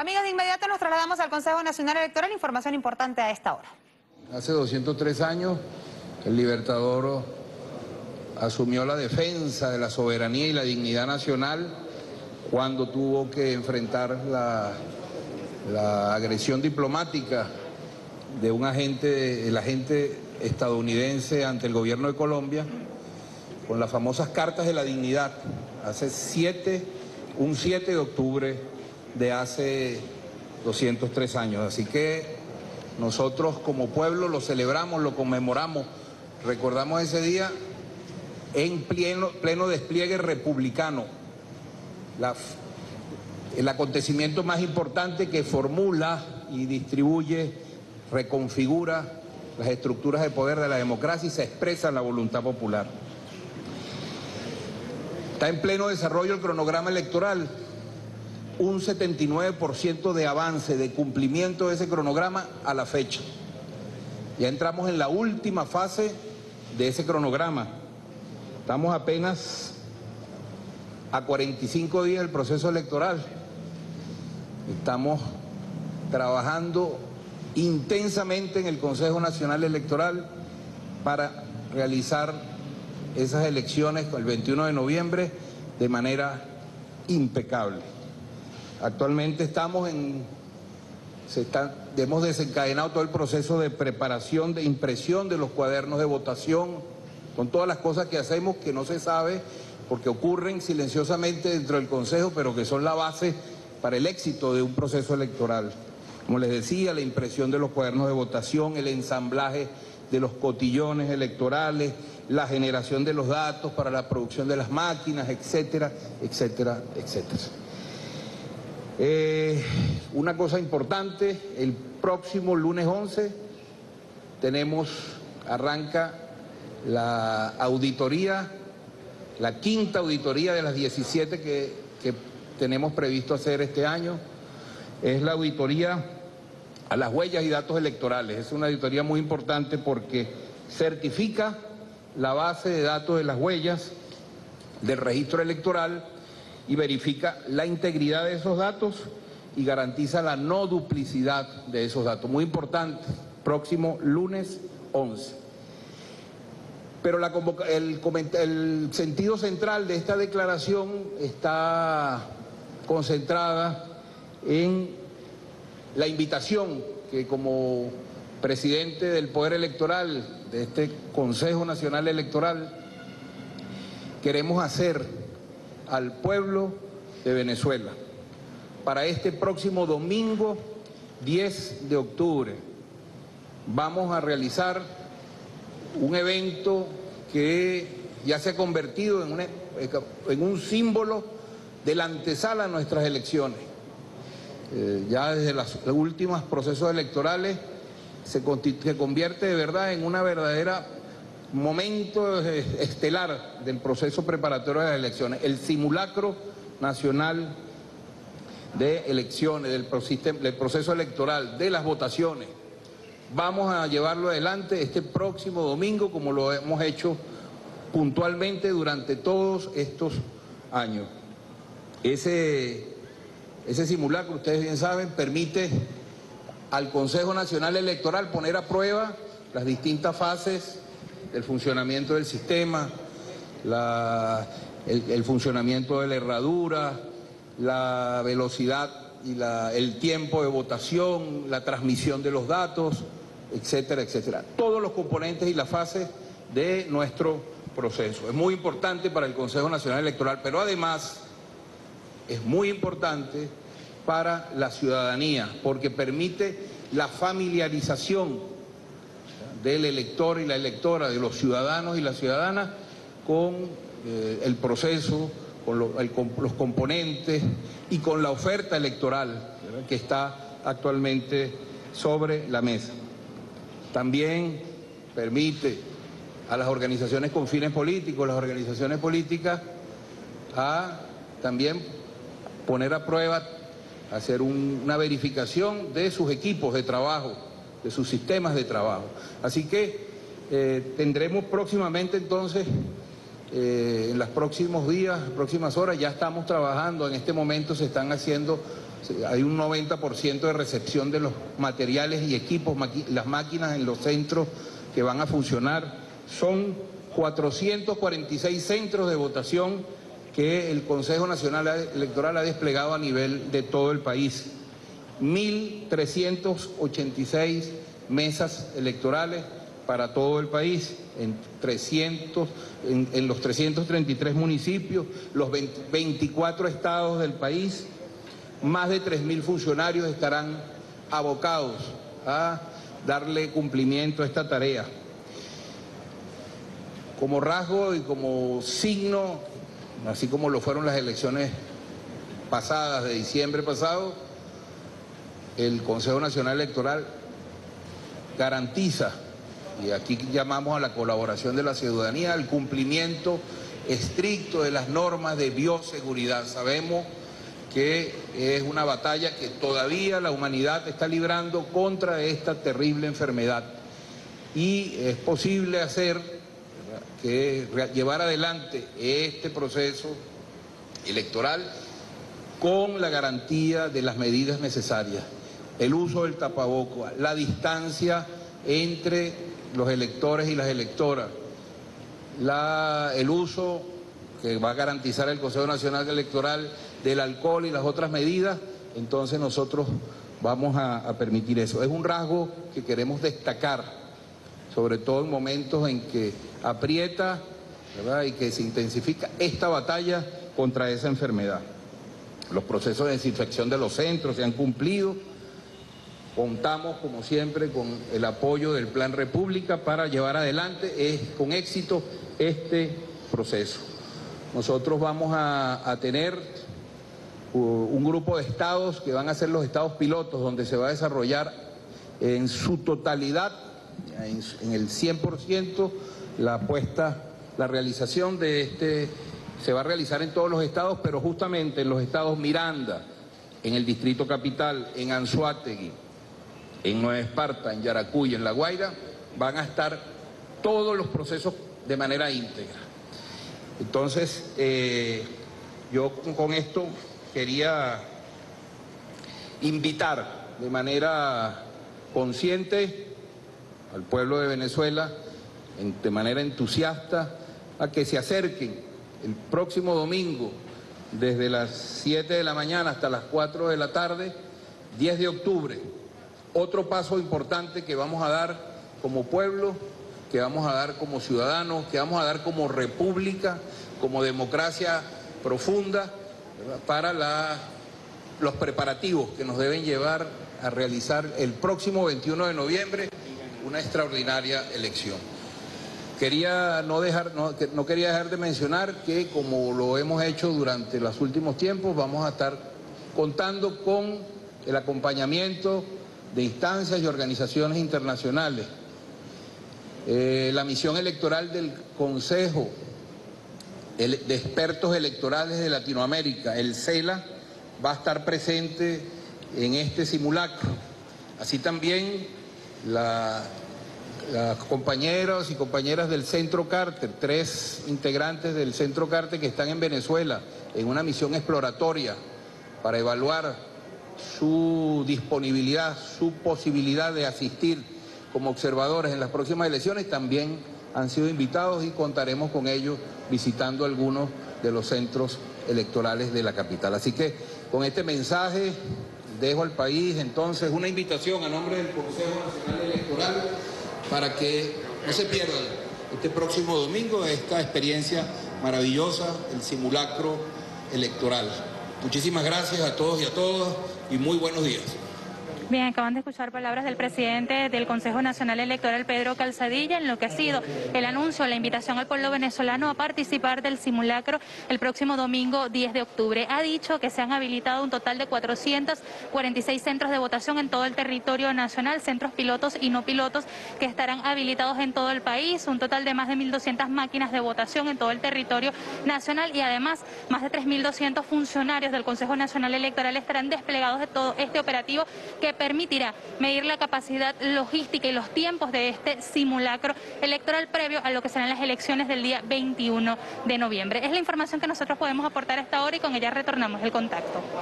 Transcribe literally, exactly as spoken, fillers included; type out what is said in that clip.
Amigos, de inmediato nos trasladamos al Consejo Nacional Electoral. Información importante a esta hora. Hace doscientos tres años, el Libertador asumió la defensa de la soberanía y la dignidad nacional cuando tuvo que enfrentar la, la agresión diplomática de un agente, el agente estadounidense ante el gobierno de Colombia, con las famosas cartas de la dignidad, hace siete, un siete de octubre de hace doscientos tres años. Así que nosotros como pueblo lo celebramos, lo conmemoramos, recordamos ese día en pleno, pleno despliegue republicano, la, el acontecimiento más importante que formula y distribuye, reconfigura las estructuras de poder de la democracia y se expresa en la voluntad popular. Está en pleno desarrollo el cronograma electoral, un setenta y nueve por ciento de avance, de cumplimiento de ese cronograma a la fecha. Ya entramos en la última fase de ese cronograma. Estamos apenas a cuarenta y cinco días del proceso electoral. Estamos trabajando intensamente en el Consejo Nacional Electoral para realizar esas elecciones el veintiuno de noviembre de manera impecable. Actualmente estamos en, se está, hemos desencadenado todo el proceso de preparación, de impresión de los cuadernos de votación, con todas las cosas que hacemos que no se sabe porque ocurren silenciosamente dentro del Consejo, pero que son la base para el éxito de un proceso electoral. Como les decía, la impresión de los cuadernos de votación, el ensamblaje de los cotillones electorales, la generación de los datos para la producción de las máquinas, etcétera, etcétera, etcétera. Eh, una cosa importante, el próximo lunes once tenemos, arranca la auditoría, la quinta auditoría de las diecisiete que, que tenemos previsto hacer este año. Es la auditoría a las huellas y datos electorales. Es una auditoría muy importante porque certifica la base de datos de las huellas del registro electoral y verifica la integridad de esos datos y garantiza la no duplicidad de esos datos. Muy importante, próximo lunes once. Pero la el, el sentido central de esta declaración está concentrada en la invitación que como presidente del Poder Electoral de este Consejo Nacional Electoral queremos hacer al pueblo de Venezuela. Para este próximo domingo diez de octubre vamos a realizar un evento que ya se ha convertido en, una, en un símbolo de la antesala a nuestras elecciones. Eh, ya desde los últimos procesos electorales se, se convierte de verdad en una verdadera momento estelar del proceso preparatorio de las elecciones, el simulacro nacional de elecciones, del, del proceso electoral, de las votaciones. Vamos a llevarlo adelante este próximo domingo como lo hemos hecho puntualmente durante todos estos años. Ese, ese simulacro, ustedes bien saben, permite al Consejo Nacional Electoral poner a prueba las distintas fases del funcionamiento del sistema, la, el, el funcionamiento de la herradura, la velocidad y la, el tiempo de votación, la transmisión de los datos, etcétera, etcétera. Todos los componentes y las fases de nuestro proceso. Es muy importante para el Consejo Nacional Electoral, pero además es muy importante para la ciudadanía, porque permite la familiarización del elector y la electora, de los ciudadanos y las ciudadanas con eh, el proceso, con, lo, el, con los componentes y con la oferta electoral, ¿verdad?, que está actualmente sobre la mesa. También permite a las organizaciones con fines políticos, las organizaciones políticas, a también poner a prueba, hacer un, una verificación de sus equipos de trabajo, de sus sistemas de trabajo. Así que eh, tendremos próximamente entonces, eh, en los próximos días, próximas horas, ya estamos trabajando, en este momento se están haciendo Hay un noventa por ciento de recepción de los materiales y equipos, las máquinas en los centros que van a funcionar. Son cuatrocientos cuarenta y seis centros de votación que el Consejo Nacional Electoral ha desplegado a nivel de todo el país. mil trescientas ochenta y seis mesas electorales para todo el país, en, trescientos, en, en los trescientos treinta y tres municipios, los veinte, veinticuatro estados del país. Más de tres mil funcionarios estarán abocados a darle cumplimiento a esta tarea. Como rasgo y como signo, así como lo fueron las elecciones pasadas, de diciembre pasado, el Consejo Nacional Electoral garantiza, y aquí llamamos a la colaboración de la ciudadanía, el cumplimiento estricto de las normas de bioseguridad. Sabemos que es una batalla que todavía la humanidad está librando contra esta terrible enfermedad. Y es posible hacer, que llevar adelante este proceso electoral con la garantía de las medidas necesarias. El uso del tapaboca, la distancia entre los electores y las electoras, la, el uso que va a garantizar el Consejo Nacional Electoral del alcohol y las otras medidas. Entonces nosotros vamos a, a permitir eso. Es un rasgo que queremos destacar, sobre todo en momentos en que aprieta, ¿verdad?, y que se intensifica esta batalla contra esa enfermedad. Los procesos de desinfección de los centros se han cumplido. Contamos, como siempre, con el apoyo del Plan República para llevar adelante es, con éxito este proceso. Nosotros vamos a, a tener uh, un grupo de estados que van a ser los estados pilotos, donde se va a desarrollar en su totalidad, en, en el cien por ciento, la puesta, la realización de este, se va a realizar en todos los estados, pero justamente en los estados Miranda, en el Distrito Capital, en Anzoátegui, en Nueva Esparta, en Yaracuy, en La Guaira, van a estar todos los procesos de manera íntegra. Entonces, eh, yo con esto quería invitar de manera consciente al pueblo de Venezuela, en, de manera entusiasta, a que se acerquen el próximo domingo, desde las siete de la mañana hasta las cuatro de la tarde, diez de octubre. Otro paso importante que vamos a dar como pueblo, que vamos a dar como ciudadanos, que vamos a dar como república, como democracia profunda, ¿verdad?, para la, los preparativos que nos deben llevar a realizar el próximo veintiuno de noviembre una extraordinaria elección. Quería no, dejar, no, no quería dejar de mencionar que, como lo hemos hecho durante los últimos tiempos, vamos a estar contando con el acompañamiento de instancias y organizaciones internacionales. Eh, la misión electoral del Consejo de Expertos Electorales de Latinoamérica, el CELA, va a estar presente en este simulacro. Así también la, las compañeros y compañeras del Centro Carter, tres integrantes del Centro Carter que están en Venezuela en una misión exploratoria para evaluar su disponibilidad, su posibilidad de asistir como observadores en las próximas elecciones, también han sido invitados y contaremos con ellos visitando algunos de los centros electorales de la capital. Así que con este mensaje dejo al país entonces una invitación a nombre del Consejo Nacional Electoral para que no se pierdan este próximo domingo esta experiencia maravillosa, el simulacro electoral. Muchísimas gracias a todos y a todas y muy buenos días. Bien, acaban de escuchar palabras del presidente del Consejo Nacional Electoral, Pedro Calzadilla, en lo que ha sido el anuncio, la invitación al pueblo venezolano a participar del simulacro el próximo domingo diez de octubre. Ha dicho que se han habilitado un total de cuatrocientos cuarenta y seis centros de votación en todo el territorio nacional, centros pilotos y no pilotos que estarán habilitados en todo el país, un total de más de mil doscientas máquinas de votación en todo el territorio nacional y además más de tres mil doscientos funcionarios del Consejo Nacional Electoral estarán desplegados de todo este operativo que permitirá medir la capacidad logística y los tiempos de este simulacro electoral previo a lo que serán las elecciones del día veintiuno de noviembre. Es la información que nosotros podemos aportar a esta hora y con ella retornamos el contacto.